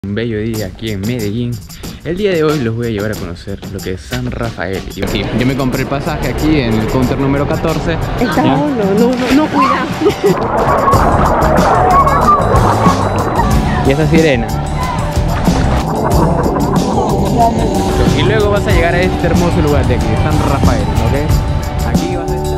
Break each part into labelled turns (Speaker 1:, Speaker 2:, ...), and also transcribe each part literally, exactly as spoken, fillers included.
Speaker 1: Un bello día aquí en Medellín. El día de hoy los voy a llevar a conocer lo que es San Rafael. Y sí, yo me compré el pasaje aquí en el counter número catorce.
Speaker 2: Está no, no, no, no, cuidado.
Speaker 1: Y esa sirena. Y luego vas a llegar a este hermoso lugar de aquí, San Rafael, ¿ok? Aquí vas a estar.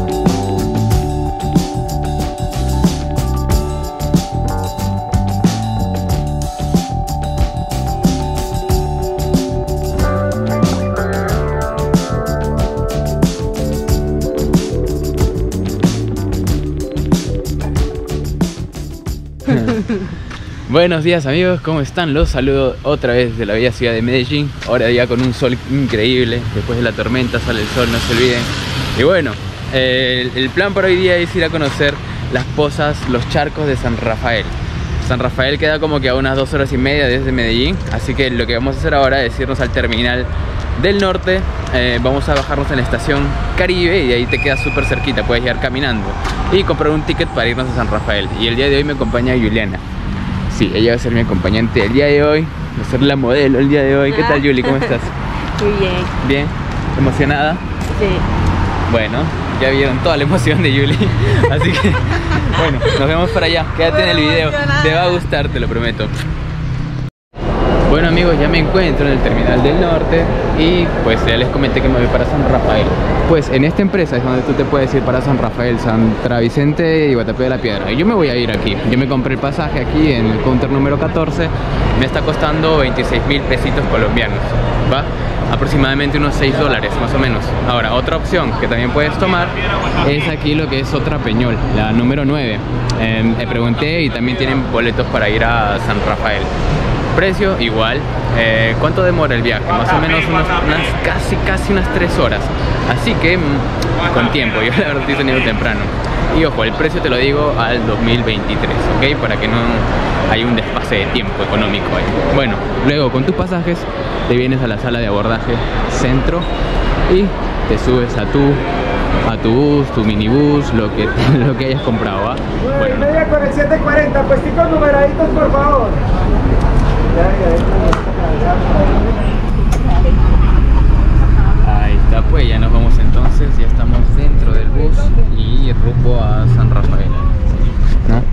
Speaker 1: Buenos días amigos, ¿cómo están? Los saludo otra vez de la bella ciudad de Medellín. Ahora ya con un sol increíble, después de la tormenta sale el sol, no se olviden. Y bueno, el, el plan para hoy día es ir a conocer las pozas, los charcos de San Rafael. San Rafael queda como que a unas dos horas y media desde Medellín, así que lo que vamos a hacer ahora es irnos al terminal del norte. eh, Vamos a bajarnos en la estación Caribe y ahí te queda súper cerquita, puedes llegar caminando y comprar un ticket para irnos a San Rafael. Y el día de hoy me acompaña Juliana. Sí, ella va a ser mi acompañante el día de hoy, va a ser la modelo el día de hoy. ¿Qué tal, Juli? ¿Cómo estás?
Speaker 2: Muy bien.
Speaker 1: ¿Bien? ¿Emocionada?
Speaker 2: Sí.
Speaker 1: Bueno, ya vieron toda la emoción de Juli. Así que, bueno, nos vemos para allá. Quédate en el video, te va a gustar, te lo prometo. Bueno amigos, ya me encuentro en el terminal del norte y pues ya les comenté que me voy para San Rafael. Pues en esta empresa es donde tú te puedes ir para San Rafael, Santa Vicente y Guatapé de la Piedra. Y yo me voy a ir aquí. Yo me compré el pasaje aquí en el counter número catorce. Me está costando veintiséis mil pesitos colombianos, ¿va? Aproximadamente unos seis dólares más o menos. Ahora, otra opción que también puedes tomar es aquí lo que es otra Peñol, la número nueve. Eh, me pregunté y también tienen boletos para ir a San Rafael. Precio igual. eh, ¿Cuánto demora el viaje? Más o menos unas, unas casi casi unas tres horas. Así que mmm, con tiempo, yo la verdad estoy saliendo temprano. Y ojo, el precio te lo digo al dos mil veintitrés, ¿ok? Para que no haya un desfase de tiempo económico ahí. Bueno, luego con tus pasajes te vienes a la sala de abordaje centro y te subes a tu a tu bus, tu minibús, lo que, lo que hayas comprado, ¿va?
Speaker 3: Bueno, media con el siete cuarenta, puesticos numeraditos por favor.
Speaker 1: Ahí está, pues ya nos vamos entonces, ya estamos dentro del bus y rumbo a San Rafael, ¿no?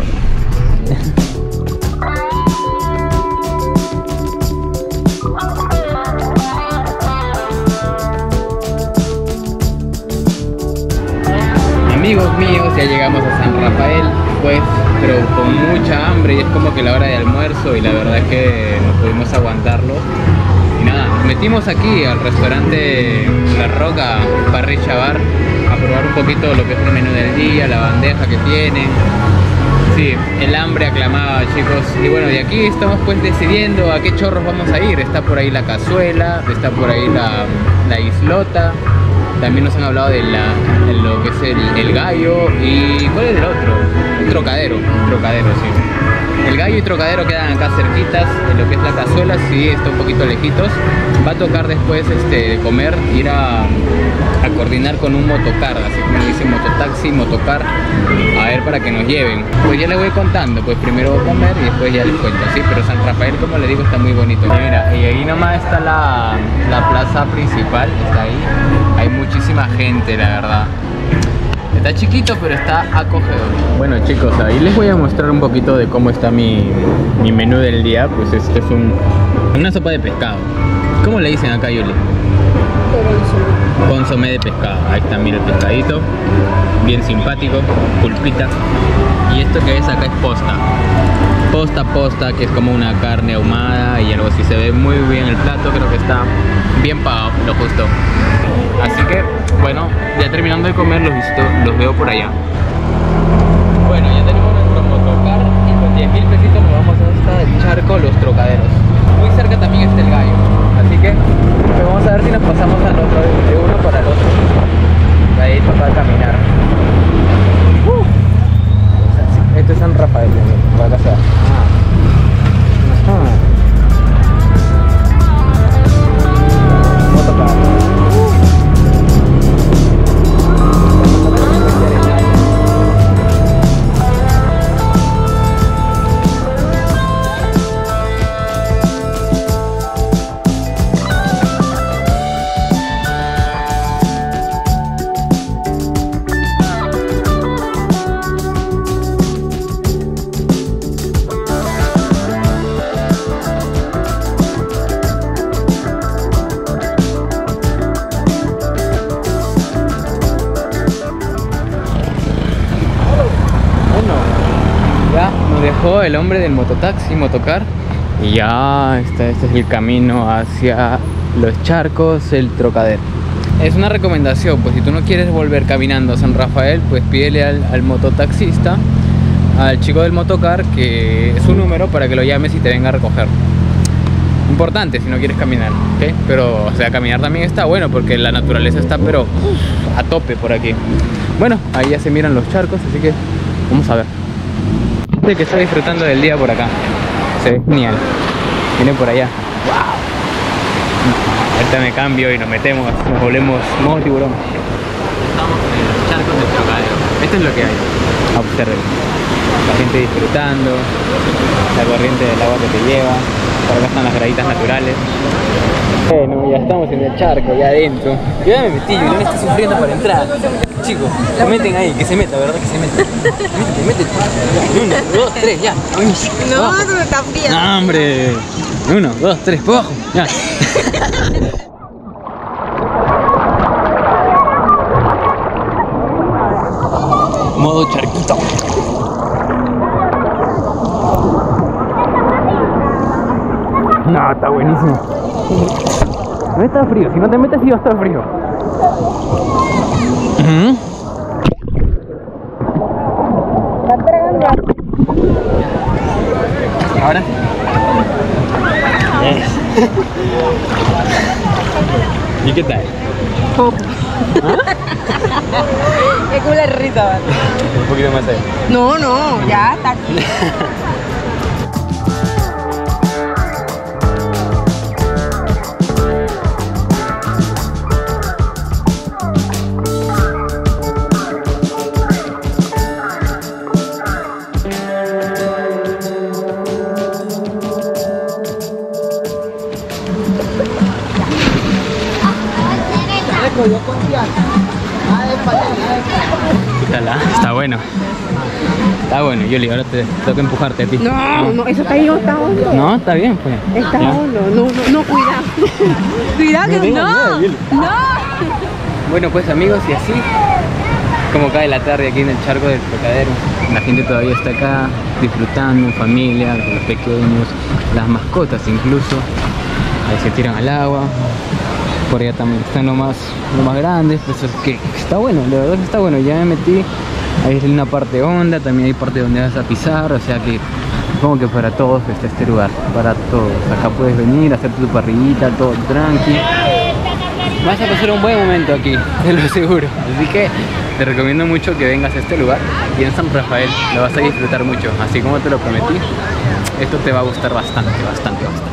Speaker 1: Amigos míos, ya llegamos a San Rafael, pues, pero con mucha hambre y es como que la hora de almuerzo y la verdad es que no pudimos aguantarlo. Y nada, nos metimos aquí al restaurante La Roca Parrilla Bar a probar un poquito lo que es el menú del día, la bandeja que tienen. Sí, el hambre aclamaba, chicos. Y bueno, de aquí estamos pues decidiendo a qué chorros vamos a ir. Está por ahí la cazuela, está por ahí la, la islota. También nos han hablado de, la, de lo que es el, el gallo y... ¿cuál es el otro? Trocadero, Trocadero, sí. El gallo y Trocadero quedan acá cerquitas. En lo que es la cazuela sí está un poquito lejitos. Va a tocar después este, de comer, ir a, a coordinar con un motocar, así como dice mototaxi, motocar, a ver para que nos lleven. Pues ya les voy contando, pues primero voy a comer y después ya les cuento, sí. Pero San Rafael, como les digo, está muy bonito. Y mira, y ahí nomás está la, la plaza principal, está ahí. Hay muchísima gente, la verdad. Está chiquito, pero está acogedor. Bueno chicos, ahí les voy a mostrar un poquito de cómo está mi, mi menú del día. Pues este es un, una sopa de pescado. ¿Cómo le dicen acá, Yuli? Consomé de pescado. Ahí está, mira el pescadito. Bien simpático, pulpita. Y esto que ves acá es posta. Posta posta, que es como una carne ahumada y algo así. Se ve muy bien el plato, creo que está bien pagado, lo justo. Así que, bueno, ya terminando de comer los, visto, los veo por allá. Bueno, ya tenemos nuestro motocar y con diez mil pesitos nos vamos hasta el charco Los Trocaderos. Muy cerca también está el gallo. Así que pues vamos a ver si nos pasamos al otro, de uno para el otro. De ahí para caminar. Uh. Esto es San Rafael, para casa. Ah. Ajá. Motocar. el hombre del mototaxi, motocar. Y ya este, este es el camino hacia los charcos, el Trocadero. Es una recomendación, pues si tú no quieres volver caminando a San Rafael, pues pídele al, al mototaxista, al chico del motocar, que es su número para que lo llames y te venga a recoger. Importante si no quieres caminar, ¿ok? Pero, o sea, caminar también está bueno porque la naturaleza está, pero uf, a tope por aquí. Bueno, ahí ya se miran los charcos, así que vamos a ver. Este que está disfrutando del día por acá. Se ve genial. Viene por allá. ¡Wow! Ahorita me cambio y nos metemos, nos volvemos modo tiburón. Estamos en los charcos del Trocadero. Esto es lo que hay. Observen. La gente disfrutando, la corriente del agua que te lleva. Por acá están las graditas naturales. Bueno, ya estamos en el charco, ya adentro. Yo ya me metí, yo me estoy sufriendo para entrar. Chicos, se meten ahí, que se meta, ¿verdad? Que se meta. Métete, métete. Uno, dos, tres, ya.
Speaker 2: No, se me está fría.
Speaker 1: No, hombre. Uno, dos, tres, por abajo. Ya. Modo charquito. No, está buenísimo. No está frío, si no te metes sí va a estar frío. Uh-huh. Ahora yes. ¿Y qué tal? ¿Ah?
Speaker 2: Es como la risa, ¿vale?
Speaker 1: Un poquito más ahí.
Speaker 2: No, no, ya está aquí.
Speaker 1: ¿Qué tal? ¿Ah? Está bueno. Está bueno, Yoli, ahora te toca empujarte a ti.
Speaker 2: No, no, eso está ahí, está hondo.
Speaker 1: No, está bien, pues.
Speaker 2: Está
Speaker 1: Ya.
Speaker 2: hondo, no, no, no, cuidado. Cuidado que
Speaker 1: tengas
Speaker 2: no.
Speaker 1: miedo, Yoli.
Speaker 2: No.
Speaker 1: Bueno, pues amigos, y así como cae la tarde aquí en el charco del Trocadero. La gente todavía está acá disfrutando en familia, con los pequeños, las mascotas incluso. Ahí se tiran al agua. Por allá también están lo más, lo más grandes, pues es que está bueno, la verdad que está bueno. Ya me metí, ahí es una parte honda, también hay parte donde vas a pisar, o sea que supongo que para todos está este lugar, para todos. Acá puedes venir, hacer tu parrillita, todo tranqui. Vas a pasar un buen momento aquí, te lo aseguro. Así que te recomiendo mucho que vengas a este lugar y en San Rafael lo vas a disfrutar mucho. Así como te lo prometí, esto te va a gustar bastante, bastante, bastante.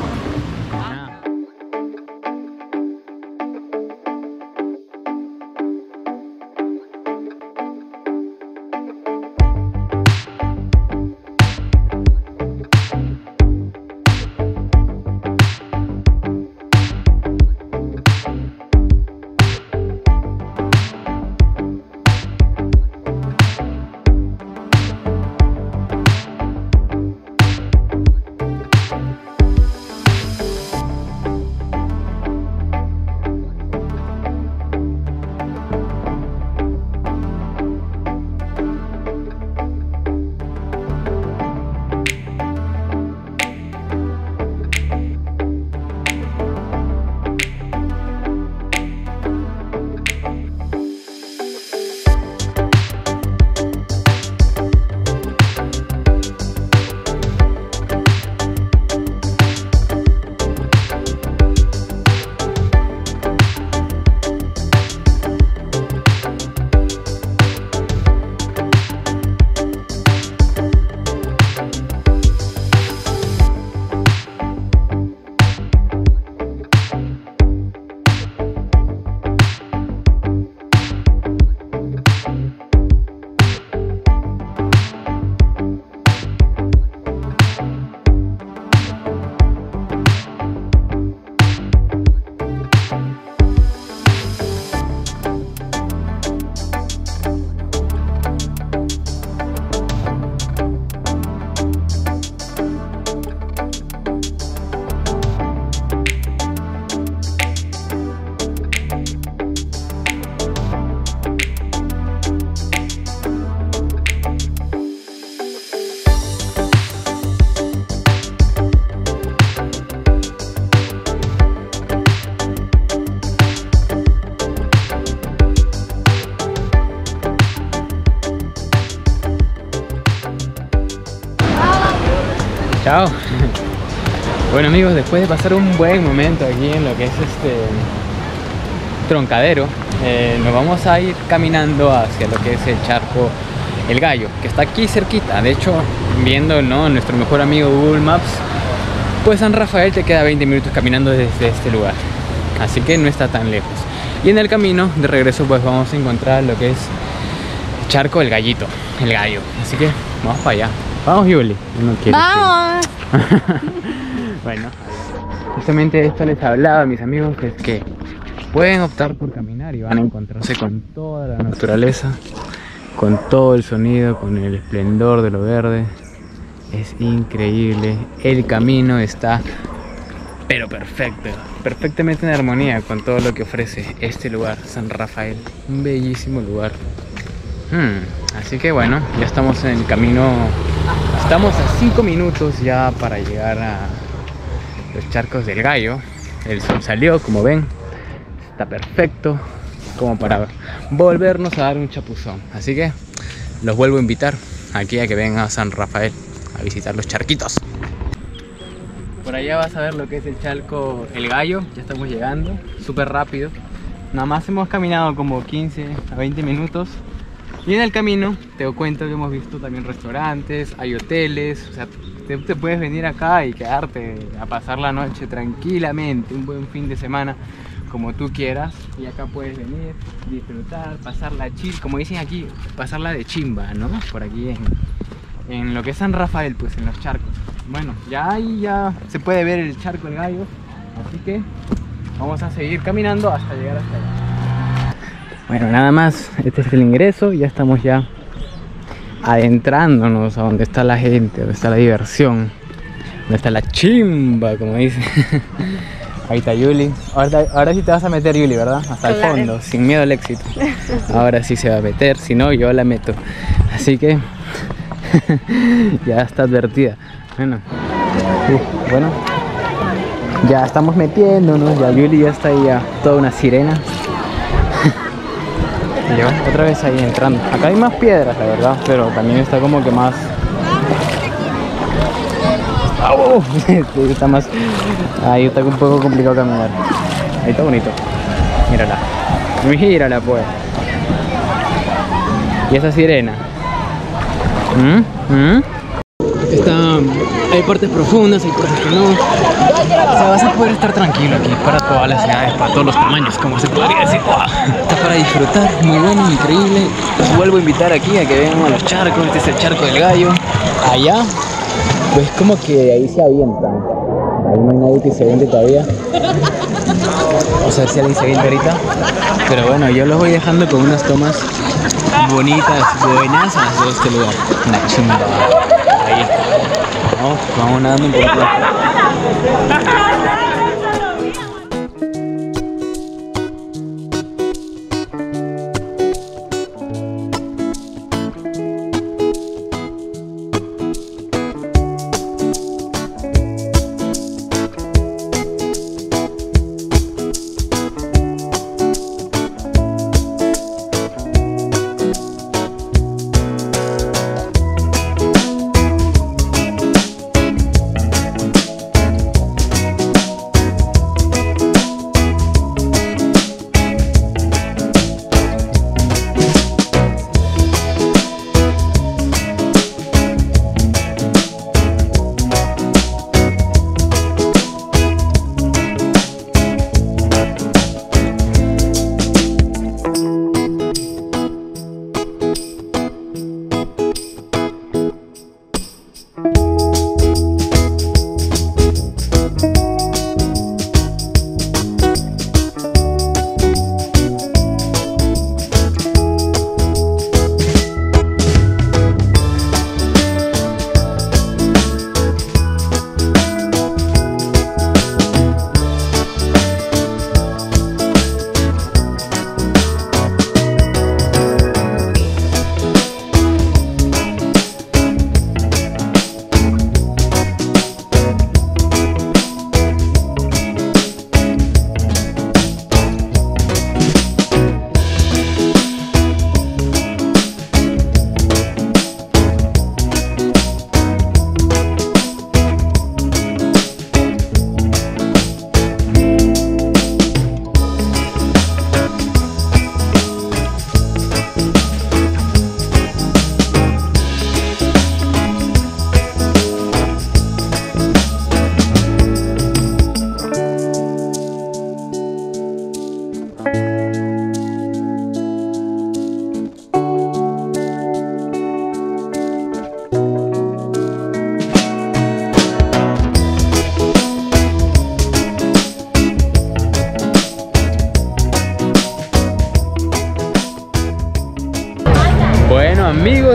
Speaker 1: Bueno amigos, después de pasar un buen momento aquí en lo que es este Troncadero, eh, nos vamos a ir caminando hacia lo que es el charco El Gallo, que está aquí cerquita. De hecho, viendo, ¿no?, nuestro mejor amigo Google Maps, pues San Rafael te queda veinte minutos caminando desde este lugar, así que no está tan lejos. Y en el camino de regreso pues vamos a encontrar lo que es Charco El Gallito, El Gallo. Así que vamos para allá. Vamos, Yuli. No quiero,
Speaker 2: ¡Vamos!
Speaker 1: bueno, justamente esto les hablaba a mis amigos, que es que pueden optar por caminar y van a encontrarse con toda la naturaleza, con todo el sonido, con el esplendor de lo verde. Es increíble. El camino está pero perfecto, perfectamente en armonía con todo lo que ofrece este lugar, San Rafael. Un bellísimo lugar. Hmm, así que bueno, ya estamos en el camino. Estamos a cinco minutos ya para llegar a los charcos del Gallo. El sol salió, como ven. Está perfecto como para volvernos a dar un chapuzón. Así que los vuelvo a invitar aquí a que vengan a San Rafael a visitar los charquitos. Por allá vas a ver lo que es el charco El Gallo. Ya estamos llegando, súper rápido. Nada más hemos caminado como quince a veinte minutos. Y en el camino te cuento que hemos visto también restaurantes, hay hoteles. O sea, te, te puedes venir acá y quedarte a pasar la noche tranquilamente, un buen fin de semana, como tú quieras. Y acá puedes venir, disfrutar, pasarla chill, como dicen aquí, pasarla de chimba, ¿no? Por aquí en, en lo que es San Rafael, pues en los charcos. Bueno, ya ahí ya se puede ver el charco El Gallo, así que vamos a seguir caminando hasta llegar hasta allá. Bueno, nada más, este es el ingreso, ya estamos ya adentrándonos a donde está la gente, donde está la diversión, donde está la chimba, como dice. Ahí está Yuli. Ahora, ahora sí te vas a meter, Yuli, ¿verdad? Hasta el fondo, sin miedo al éxito. Ahora sí se va a meter, si no yo la meto. Así que ya está advertida. Bueno, uh, bueno, ya estamos metiéndonos, ya Yuli ya está ahí, ya toda una sirena. Y yo otra vez ahí entrando. Acá hay más piedras, la verdad, pero también está como que más... ¡Oh! Está más... Ahí está un poco complicado caminar. Ahí está bonito. Mírala. Mírala pues. Y esa sirena. ¿Mm? ¿Mm? Está, hay partes profundas, hay partes que no. O sea, vas a poder estar tranquilo aquí para todas las edades, para todos los tamaños, como se podría decir. Está para disfrutar, muy bueno, increíble. Los vuelvo a invitar aquí a que vengan a los charcos. Este es el charco del Gallo. Allá, pues como que de ahí se avientan. Ahí no hay nadie que se aviente todavía. Vamos a ver si alguien se avienta ahorita. Pero bueno, yo los voy dejando con unas tomas bonitas, buenasas de este lugar. Una chingada. Ahí está. Vamos, vamos nadando un poquito.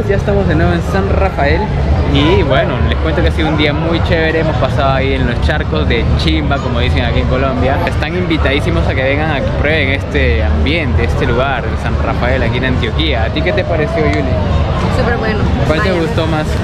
Speaker 1: chicos, ya estamos de nuevo en San Rafael. Y bueno, les cuento que ha sido un día muy chévere. Hemos pasado ahí en los charcos de Chimba, como dicen aquí en Colombia. Están invitadísimos a que vengan a que prueben este ambiente, este lugar, en San Rafael, aquí en Antioquia. ¿A ti qué te pareció, Yuli?
Speaker 2: Súper bueno.
Speaker 1: ¿Cuál te
Speaker 2: Vaya.
Speaker 1: gustó más?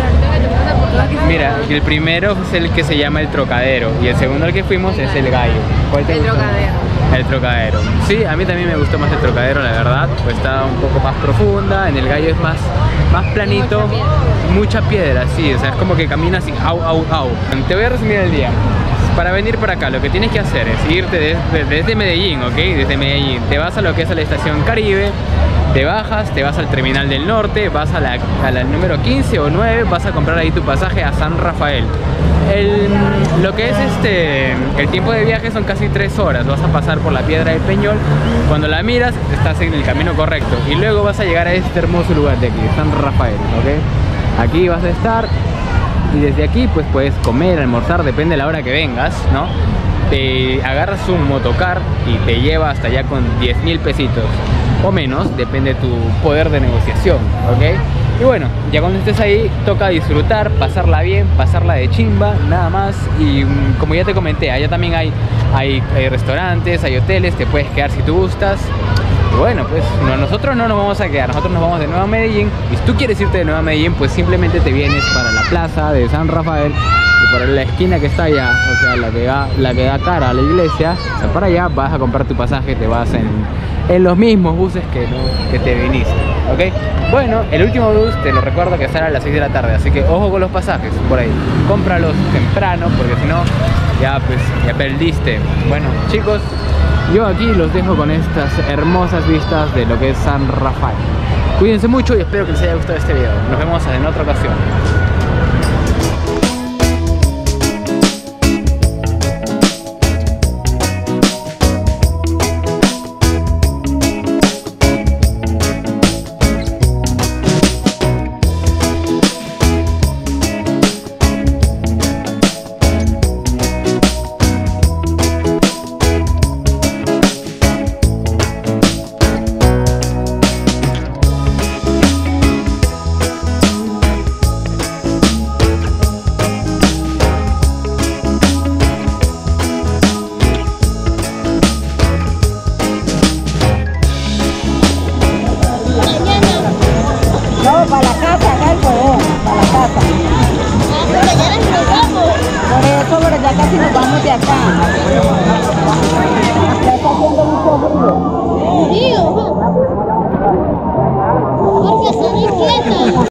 Speaker 1: Mira, el primero es el que se llama El Trocadero y el segundo al que fuimos es El Gallo. ¿Cuál te
Speaker 2: El
Speaker 1: gustó?
Speaker 2: Trocadero.
Speaker 1: El Trocadero. Sí, a mí también me gustó más el Trocadero, la verdad. Pues está un poco más profunda. En El Gallo es más, más planito.
Speaker 2: Mucha piedra.
Speaker 1: Mucha piedra, sí. O sea, es como que caminas y au, au, au. Te voy a resumir el día. Para venir para acá, lo que tienes que hacer es irte desde, desde Medellín, ¿ok? Desde Medellín. Te vas a lo que es a la estación Caribe. Te bajas, te vas al terminal del norte, vas a la, a la número quince o nueve, vas a comprar ahí tu pasaje a San Rafael. El, lo que es este, el tiempo de viaje son casi tres horas, vas a pasar por la Piedra del Peñol. Cuando la miras, estás en el camino correcto y luego vas a llegar a este hermoso lugar de aquí, San Rafael, ¿ok? Aquí vas a estar y desde aquí pues puedes comer, almorzar, depende de la hora que vengas, ¿no? Te agarras un motocar y te lleva hasta allá con diez mil pesitos o menos, depende de tu poder de negociación, ¿ok? Y bueno, ya cuando estés ahí toca disfrutar, pasarla bien, pasarla de chimba, nada más. Y um, como ya te comenté, allá también hay, hay, hay restaurantes, hay hoteles, te puedes quedar si tú gustas. Y bueno, pues no, nosotros no nos vamos a quedar, nosotros nos vamos de nuevo a Medellín. Y si tú quieres irte de nuevo a Medellín, pues simplemente te vienes para la plaza de San Rafael y por la esquina que está allá, o sea, la que da, la que da cara a la iglesia, o sea, para allá vas a comprar tu pasaje, te vas en, en los mismos buses que, ¿no? que te viniste, ¿ok? Bueno, el último bus te lo recuerdo que sale a las seis de la tarde, así que ojo con los pasajes por ahí, cómpralos temprano porque si no, ya pues, ya perdiste. Bueno, chicos, yo aquí los dejo con estas hermosas vistas de lo que es San Rafael. Cuídense mucho y espero que les haya gustado este video. Nos vemos en otra ocasión.
Speaker 2: Para la casa, acá el poder, para la casa. Por eso, pero ya casi nos vamos de acá.